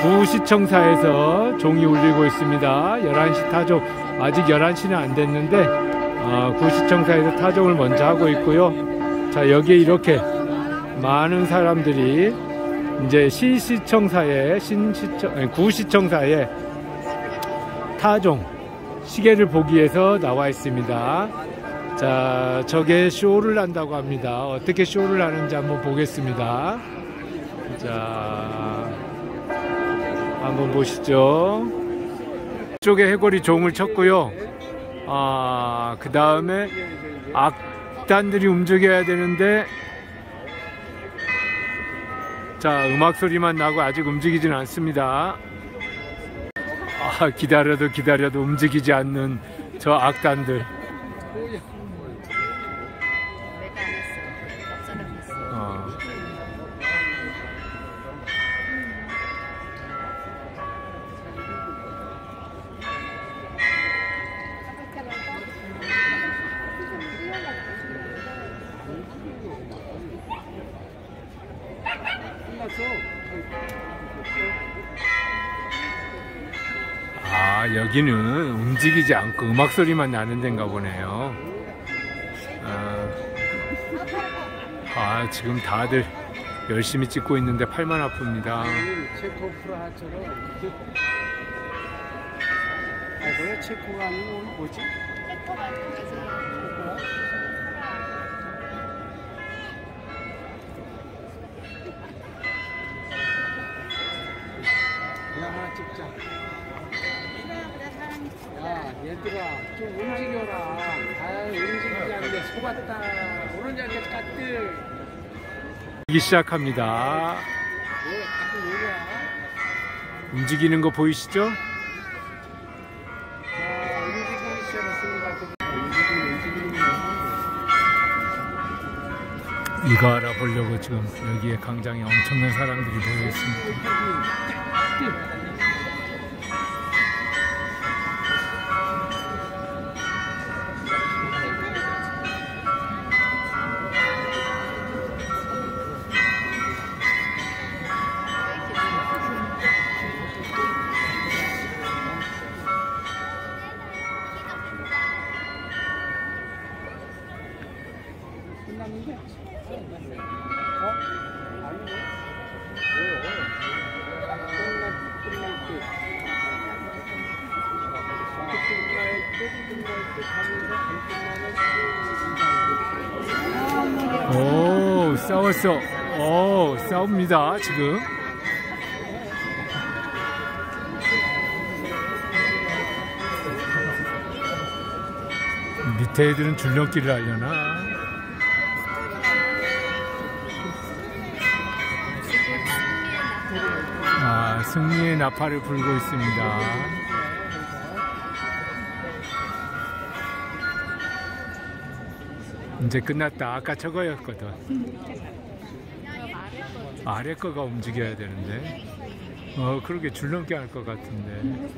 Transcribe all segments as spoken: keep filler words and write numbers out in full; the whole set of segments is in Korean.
구시청사에서 종이 울리고 있습니다. 열한 시 타종, 아직 열한 시는 안 됐는데 어, 구시청사에서 타종을 먼저 하고 있고요. 자, 여기에 이렇게 많은 사람들이 이제 시시청사에 신시청, 아니, 구시청사에 타종 시계를 보기 위해서 나와 있습니다. 자, 저게 쇼를 한다고 합니다. 어떻게 쇼를 하는지 한번 보겠습니다. 자, 한번 보시죠. 이쪽에 해골이 종을 쳤고요. 아, 그 다음에 악단들이 움직여야 되는데, 자, 음악 소리만 나고 아직 움직이진 않습니다. 아, 기다려도 기다려도 움직이지 않는 저 악단들. 어. 아, 여기는 움직이지 않고 음악 소리만 나는 데인가 보네요. 아, 아, 지금 다들 열심히 찍고 있는데 팔만 아픕니다. 체코프라하처럼. 아, 그래? 체코가 아니고 오늘 뭐지? 그냥 하나 찍자. 야, 얘들아, 좀 움직여라. 아, 움직이지 않는데 속았다. 오른쪽 까뜰. 움직이기 시작합니다. 왜 자꾸 놀아? 움직이는 거 보이시죠? 자, 움직이기 시작했습니다. 움직이는, 움직이는. 이거 알아보려고 지금 여기에 광장에 엄청난 사람들이 모여 있습니다. 끝났는데? 어? 아니네. 뭐요? 끝날, 끝날 듯. 끝날 듯, 끝날 듯 하면서 안 끝나는 오, 싸웠어. 오, 싸웁니다, 지금. 밑에 애들은 줄넘기를 하려나? 아, 승리의 나팔을 불고 있습니다. 이제 끝났다. 아까 저거였거든. 아래 거가 움직여야 되는데. 어, 그러게 줄넘기 할 것 같은데.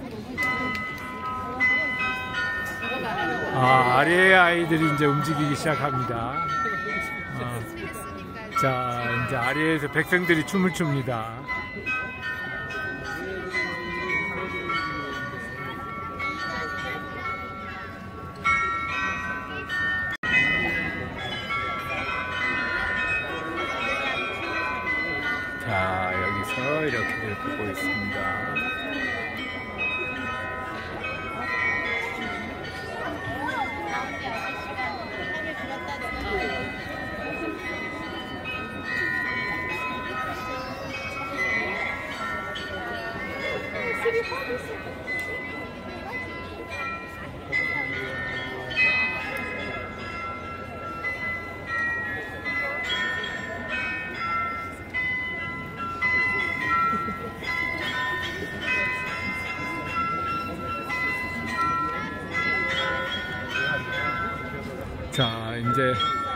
아, 아래의 아이들이 이제 움직이기 시작합니다. 어. 자, 이제 아래에서 백성들이 춤을 춥니다. 자, 여기서 이렇게들 보고 있습니다. 자, 이제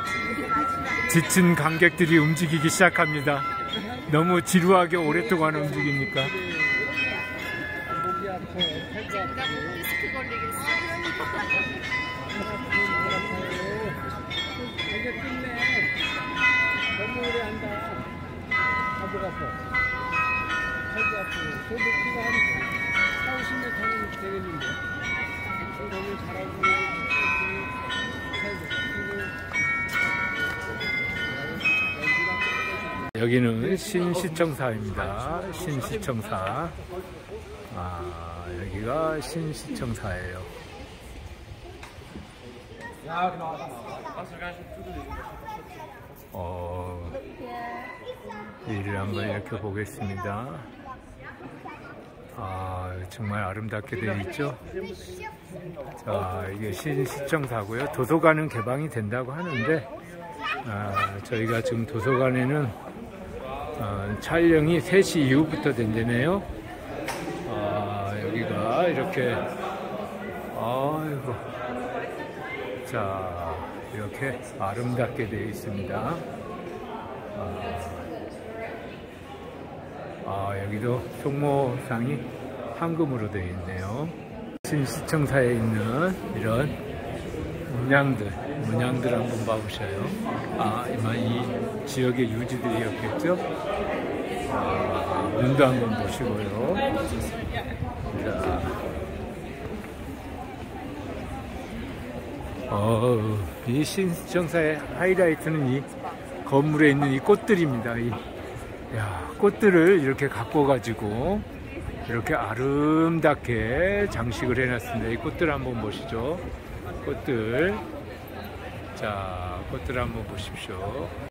지친 관객들이 움직이기 시작합니다. 너무 지루하게 오랫동안 움직이니까. 디스크 걸리겠어. 이제 끝내. 너무 오래 한다. 가보 갔어. 살기 앞으로 그 높이가 한 사오십 미터는 되겠는데 너무 잘하고 여기는 신시청사입니다. 신시청사. 아, 여기가 신시청사예요. 어, 위를 한번 이렇게 보겠습니다. 아, 정말 아름답게 되어 있죠? 자, 이게 신시청사고요. 도서관은 개방이 된다고 하는데, 아, 저희가 지금 도서관에는 어, 촬영이 세 시 이후부터 된다네요. 아, 여기가 이렇게, 아이고, 자, 이렇게 아름답게 되어 있습니다. 아, 아, 여기도 총모상이 황금으로 되어 있네요. 신시청사에 있는 이런 문양들, 문양들 한번 봐보셔요. 아, 이만 이 지역의 유지들이었겠죠? 아, 문도 한번 보시고요. 자, 어, 이 신시청사의 하이라이트는 이 건물에 있는 이 꽃들입니다. 이, 야, 꽃들을 이렇게 갖고 가지고 이렇게 아름답게 장식을 해놨습니다. 이 꽃들 한번 보시죠. 꽃들. 자, 꽃들 한번 보십시오.